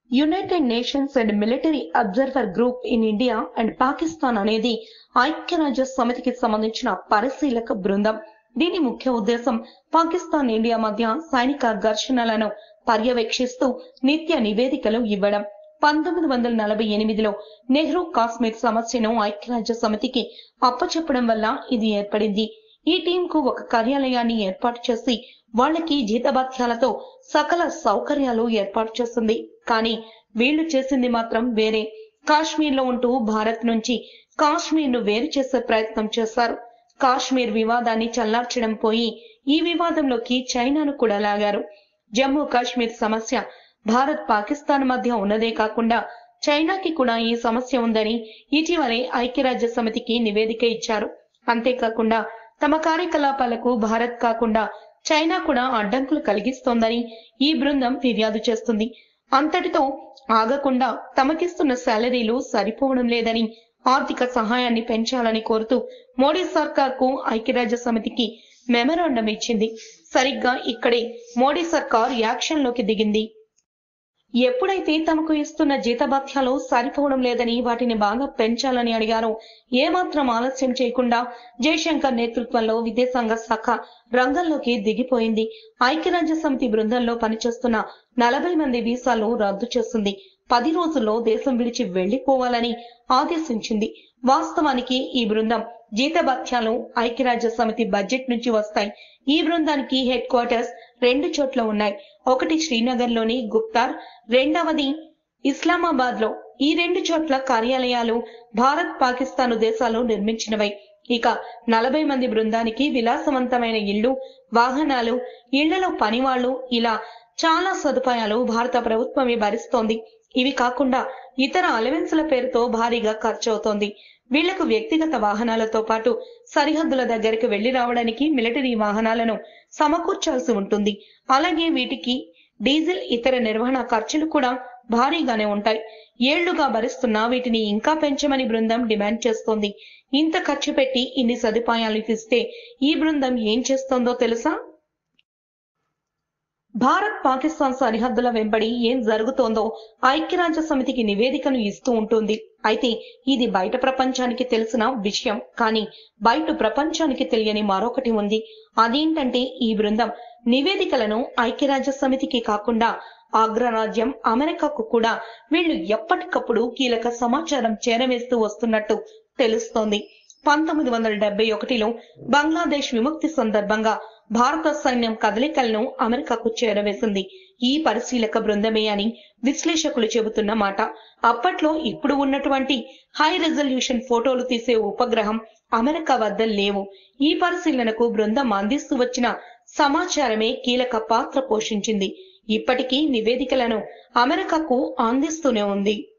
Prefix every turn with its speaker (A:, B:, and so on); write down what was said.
A: United Nations and military observer group in India and Pakistan అనేది ఐక్యరాజ్య సమితికి సంబంధించిన పరిశీలక బృందం. దీని ముఖ్య ఉద్దేశం పాకిస్తాన్ ఇండియా మధ్య సైనిక ఘర్షణలను పర్యవేక్షిస్తూ నిత్య నివేదికలు ఇవ్వడం. 1948లో నెహ్రూ కాశ్మీర్ సమస్యను ఐక్యరాజ్య సమితికి అప్పచెప్పడం వల్ల ఇది ఏర్పడింది. ఈ టీంకు ఒక కార్యాలయాన్ని ఏర్పాటు చేసి వాళ్ళకి జీతభత్యాలతో సకల సౌకర్యాలు ఏర్పాటు చేస్తుంది. కానీ వీళ్లు చేసింది మాత్రం వేరే. కాశ్మీర్ లో ఉంటూ భారత్ నుంచి కాశ్మీర్ ను వేరు చేసే ప్రయత్నం చేశారు. కాశ్మీర్ వివాదాన్ని చల్లార్చడం పోయి ఈ వివాదంలోకి చైనాను కూడా లాగారు. జమ్మూ కాశ్మీర్ సమస్య భారత్ పాకిస్తాన్ మధ్య ఉన్నదే కాకుండా చైనాకి కూడా ఈ సమస్య ఉందని ఇటీవలే ఐక్యరాజ్య సమితికి నివేదిక ఇచ్చారు. అంతేకాకుండా తమ కార్యకలాపాలకు భారత్ కాకుండా చైనా కూడా అడ్డంకులు కలిగిస్తోందని ఈ బృందం ఫిర్యాదు చేస్తుంది. అంతటితో ఆగకుండా తమకిస్తున్న శాలరీలు సరిపోవడం లేదని, ఆర్థిక సహాయాన్ని పెంచాలని కోరుతూ మోడీ సర్కార్కు ఐక్యరాజ్య సమితికి మెమరాండం ఇచ్చింది. సరిగ్గా ఇక్కడే మోడీ సర్కార్ యాక్షన్ లోకి దిగింది. ఎప్పుడైతే తమకు ఇస్తున్న జీతభత్యాలు సరిపోవడం లేదని, వాటిని బాగా పెంచాలని అడిగారో ఏమాత్రం ఆలస్యం చేయకుండా జయశంకర్ నేతృత్వంలో విదేశాంగ శాఖ రంగంలోకి దిగిపోయింది. ఐక్యరాజ్య సమితి బృందంలో పనిచేస్తున్న 40 మంది వీసాలు రద్దు చేసింది. 10 రోజుల్లో దేశం విడిచి వెళ్లిపోవాలని ఆదేశించింది. వాస్తవానికి ఈ బృందం జీతభత్యాలు ఐక్యరాజ్య సమితి బడ్జెట్ నుంచి వస్తాయి. ఈ బృందానికి హెడ్ క్వార్టర్స్ 2 చోట్ల ఉన్నాయి. ఒకటి శ్రీనగర్ లోని గుప్తార్, రెండవది ఇస్లామాబాద్ లో. ఈ 2 చోట్ల కార్యాలయాలు భారత్ పాకిస్తాన్ దేశాలు నిర్మించినవై. ఇక 40 మంది బృందానికి విలాసవంతమైన ఇళ్లు, వాహనాలు, ఇళ్లలో పనివాళ్లు, ఇలా చాలా సదుపాయాలు భారత ప్రభుత్వమే భరిస్తోంది. ఇవి కాకుండా ఇతర అలవెన్సుల పేరుతో భారీగా ఖర్చు అవుతోంది. వీళ్లకు వ్యక్తిగత వాహనాలతో పాటు సరిహద్దుల దగ్గరికి వెళ్లి రావడానికి మిలిటరీ వాహనాలను సమకూర్చాల్సి ఉంటుంది. అలాగే వీటికి డీజిల్, ఇతర నిర్వహణ ఖర్చులు కూడా భారీగానే ఉంటాయి. ఏళ్లుగా భరిస్తున్నా వీటిని ఇంకా పెంచమని బృందం డిమాండ్ చేస్తోంది. ఇంత ఖర్చు పెట్టి ఇన్ని సదుపాయాలు ఇస్తే ఈ బృందం ఏం చేస్తోందో తెలుసా? భారత్ పాకిస్తాన్ సరిహద్దుల వెంబడి ఏం జరుగుతోందో ఐక్యరాజ్య సమితికి నివేదికను ఇస్తూ ఉంటుంది. అయితే ఇది బయట ప్రపంచానికి తెలిసిన విషయం. కానీ బయట ప్రపంచానికి తెలియని మరొకటి ఉంది. అదేంటంటే ఈ బృందం నివేదికలను ఐక్యరాజ్య సమితికి కాకుండా అగ్రరాజ్యం అమెరికాకు కూడా వీళ్లు ఎప్పటికప్పుడు కీలక సమాచారం చేరవేస్తూ వస్తున్నట్టు తెలుస్తోంది. 1971లో బంగ్లాదేశ్ విముక్తి సందర్భంగా భారత సైన్యం కదలికలను అమెరికాకు చేరవేసింది ఈ పరిశీలక బృందమే అని విశ్లేషకులు చెబుతున్న మాట. అప్పట్లో ఇప్పుడు ఉన్నటువంటి హై రెజల్యూషన్ ఫోటోలు తీసే ఉపగ్రహం అమెరికా వద్ద లేవు. ఈ పరిశీలనకు బృందం అందిస్తూ వచ్చిన సమాచారమే కీలక పాత్ర పోషించింది. ఇప్పటికీ నివేదికలను అమెరికాకు అందిస్తూనే ఉంది.